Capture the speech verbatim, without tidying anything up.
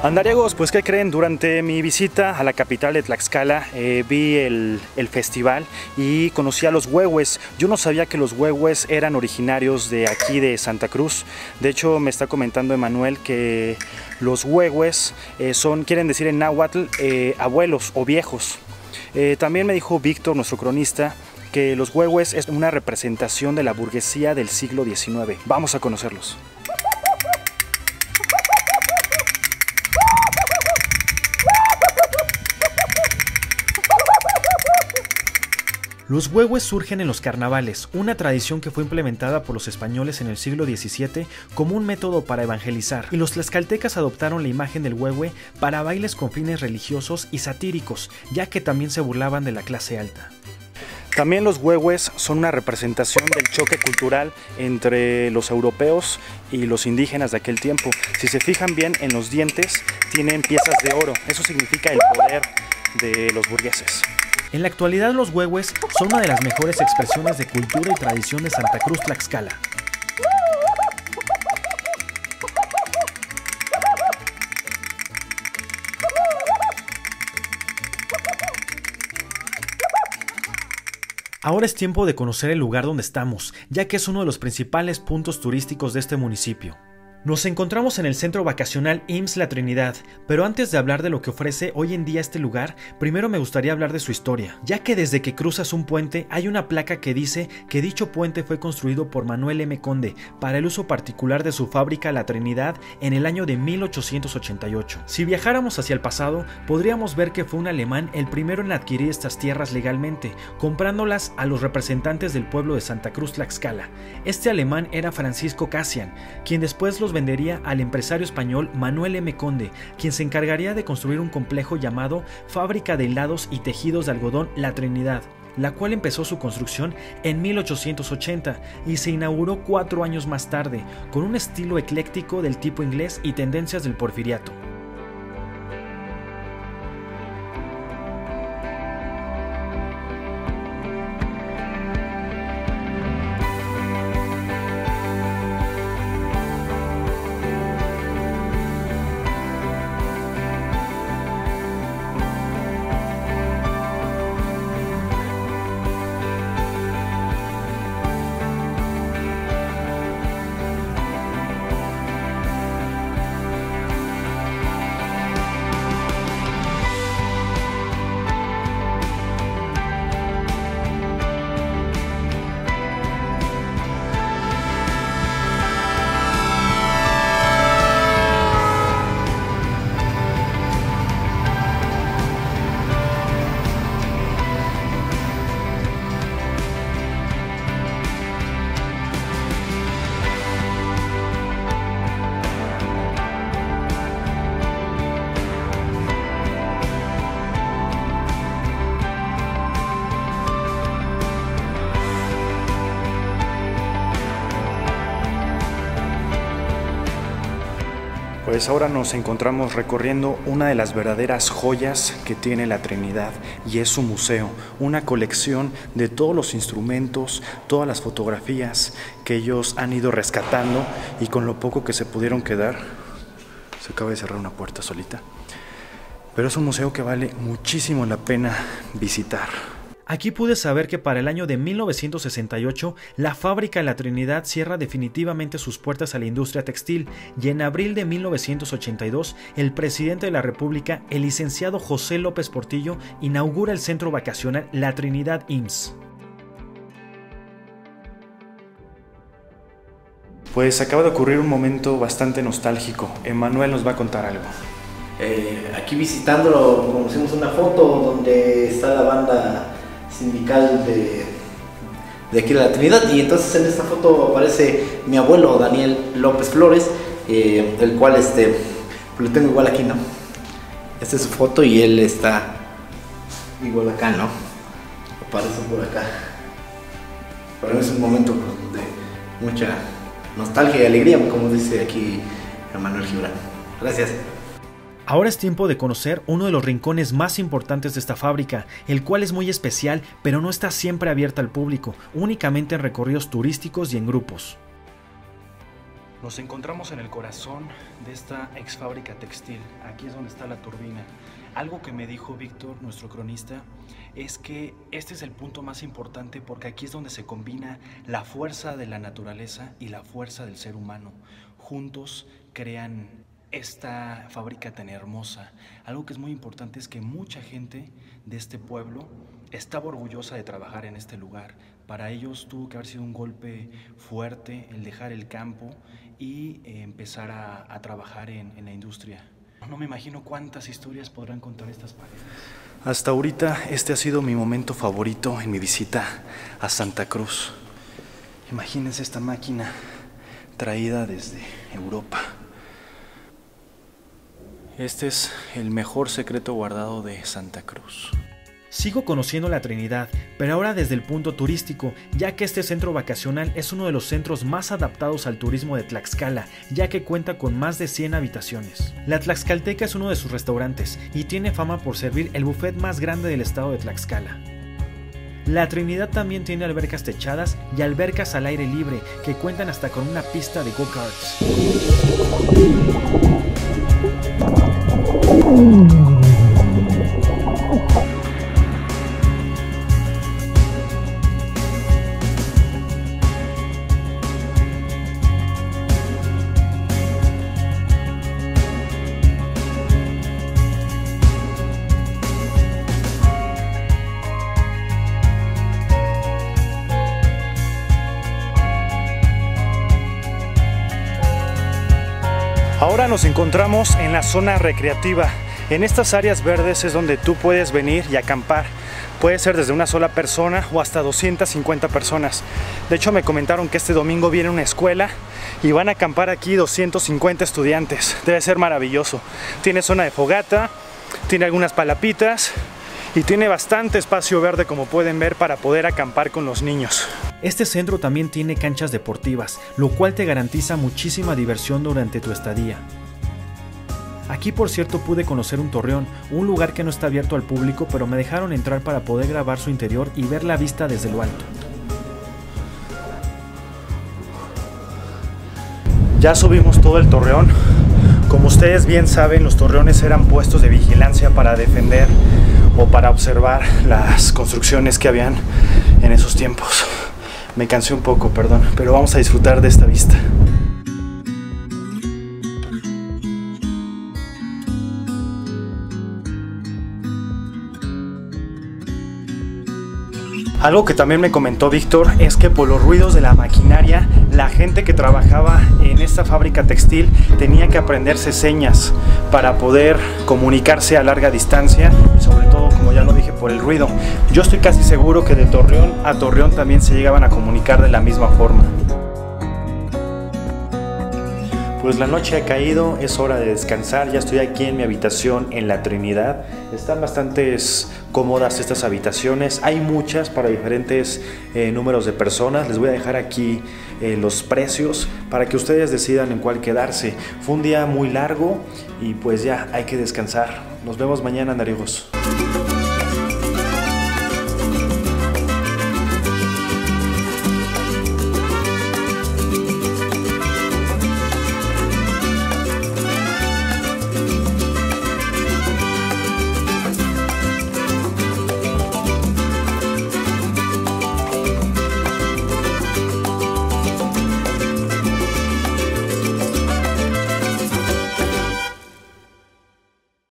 Andariegos, pues ¿qué creen? Durante mi visita a la capital de Tlaxcala eh, vi el, el festival y conocí a los huehues. Yo no sabía que los huehues eran originarios de aquí de Santa Cruz. De hecho me está comentando Emanuel que los huehues eh, son, quieren decir en náhuatl, eh, abuelos o viejos. Eh, también me dijo Víctor, nuestro cronista, que los huehues es una representación de la burguesía del siglo diecinueve. Vamos a conocerlos. Los huehues surgen en los carnavales, una tradición que fue implementada por los españoles en el siglo diecisiete como un método para evangelizar, y los tlaxcaltecas adoptaron la imagen del huehue para bailes con fines religiosos y satíricos, ya que también se burlaban de la clase alta. También los huehues son una representación del choque cultural entre los europeos y los indígenas de aquel tiempo. Si se fijan bien en los dientes, tienen piezas de oro, eso significa el poder de los burgueses. En la actualidad los huehues son una de las mejores expresiones de cultura y tradición de Santa Cruz, Tlaxcala. Ahora es tiempo de conocer el lugar donde estamos, ya que es uno de los principales puntos turísticos de este municipio. Nos encontramos en el centro vacacional I M S S La Trinidad, pero antes de hablar de lo que ofrece hoy en día este lugar, primero me gustaría hablar de su historia, ya que desde que cruzas un puente hay una placa que dice que dicho puente fue construido por Manuel M. Conde para el uso particular de su fábrica La Trinidad en el año de mil ochocientos ochenta y ocho. Si viajáramos hacia el pasado, podríamos ver que fue un alemán el primero en adquirir estas tierras legalmente, comprándolas a los representantes del pueblo de Santa Cruz, Tlaxcala. Este alemán era Francisco Casian, quien después los vendería al empresario español Manuel M. Conde, quien se encargaría de construir un complejo llamado Fábrica de Hilados y Tejidos de Algodón La Trinidad, la cual empezó su construcción en mil ochocientos ochenta y se inauguró cuatro años más tarde, con un estilo ecléctico del tipo inglés y tendencias del porfiriato. Pues ahora nos encontramos recorriendo una de las verdaderas joyas que tiene la Trinidad, y es su museo, una colección de todos los instrumentos, todas las fotografías que ellos han ido rescatando, y con lo poco que se pudieron quedar, se acaba de cerrar una puerta solita, pero es un museo que vale muchísimo la pena visitar. Aquí pude saber que para el año de mil novecientos sesenta y ocho la fábrica La Trinidad cierra definitivamente sus puertas a la industria textil, y en abril de mil novecientos ochenta y dos el presidente de la República, el licenciado José López Portillo, inaugura el centro vacacional La Trinidad I M S S. Pues acaba de ocurrir un momento bastante nostálgico. Emanuel nos va a contar algo. Eh, aquí visitándolo conocimos una foto donde está la banda sindical de, de aquí de La Trinidad, y entonces en esta foto aparece mi abuelo Daniel López Flores, eh, el cual este, lo tengo igual aquí, ¿no? Esta es su foto y él está igual acá, ¿no? Aparece por acá. Para mí es un momento de mucha nostalgia y alegría, como dice aquí Manuel Gibran. Gracias. Ahora es tiempo de conocer uno de los rincones más importantes de esta fábrica, el cual es muy especial, pero no está siempre abierta al público, únicamente en recorridos turísticos y en grupos. Nos encontramos en el corazón de esta ex fábrica textil. Aquí es donde está la turbina. Algo que me dijo Víctor, nuestro cronista, es que este es el punto más importante porque aquí es donde se combina la fuerza de la naturaleza y la fuerza del ser humano. Juntos crean esta fábrica tan hermosa. Algo que es muy importante es que mucha gente de este pueblo estaba orgullosa de trabajar en este lugar. Para ellos tuvo que haber sido un golpe fuerte el dejar el campo y eh, empezar a, a trabajar en, en la industria. No me imagino cuántas historias podrán contar estas paredes. Hasta ahorita este ha sido mi momento favorito en mi visita a Santa Cruz. Imagínense esta máquina traída desde Europa. Este es el mejor secreto guardado de Santa Cruz. Sigo conociendo la Trinidad, pero ahora desde el punto turístico, ya que este centro vacacional es uno de los centros más adaptados al turismo de Tlaxcala, ya que cuenta con más de cien habitaciones. La Tlaxcalteca es uno de sus restaurantes y tiene fama por servir el buffet más grande del estado de Tlaxcala. La Trinidad también tiene albercas techadas y albercas al aire libre que cuentan hasta con una pista de go-karts. Ahora nos encontramos en la zona recreativa. En estas áreas verdes es donde tú puedes venir y acampar. Puede ser desde una sola persona o hasta doscientas cincuenta personas. De hecho, me comentaron que este domingo viene una escuela y van a acampar aquí doscientos cincuenta estudiantes. Debe ser maravilloso. Tiene zona de fogata, tiene algunas palapitas y tiene bastante espacio verde, como pueden ver, para poder acampar con los niños. Este centro también tiene canchas deportivas, lo cual te garantiza muchísima diversión durante tu estadía. Aquí, por cierto, pude conocer un torreón, un lugar que no está abierto al público, pero me dejaron entrar para poder grabar su interior y ver la vista desde lo alto. Ya subimos todo el torreón. Como ustedes bien saben, los torreones eran puestos de vigilancia para defender o para observar las construcciones que habían en esos tiempos. Me cansé un poco, perdón, pero vamos a disfrutar de esta vista. Algo que también me comentó Víctor es que por los ruidos de la maquinaria, la gente que trabajaba en esta fábrica textil tenía que aprenderse señas para poder comunicarse a larga distancia, y sobre todo, como ya lo dije, por el ruido. Yo estoy casi seguro que de Torreón a Torreón también se llegaban a comunicar de la misma forma. Pues la noche ha caído, es hora de descansar. Ya estoy aquí en mi habitación en la Trinidad. Están bastante cómodas estas habitaciones. Hay muchas para diferentes eh, números de personas. Les voy a dejar aquí eh, los precios para que ustedes decidan en cuál quedarse. Fue un día muy largo y pues ya hay que descansar. Nos vemos mañana, Narigos.